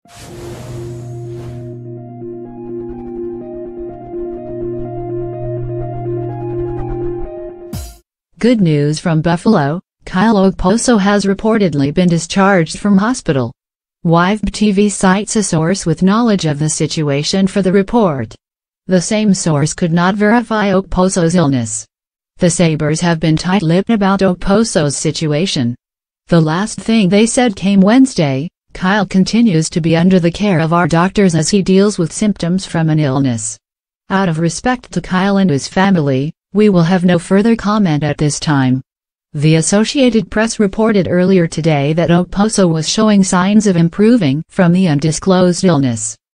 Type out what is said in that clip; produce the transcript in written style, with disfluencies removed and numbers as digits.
Good news from Buffalo, Kyle Okposo has reportedly been discharged from hospital. WIVB-TV cites a source with knowledge of the situation for the report. The same source could not verify Okposo's illness. The Sabres have been tight-lipped about Okposo's situation. The last thing they said came Wednesday: "Kyle continues to be under the care of our doctors as he deals with symptoms from an illness. Out of respect to Kyle and his family, we will have no further comment at this time." The Associated Press reported earlier today that Okposo was showing signs of improving from the undisclosed illness.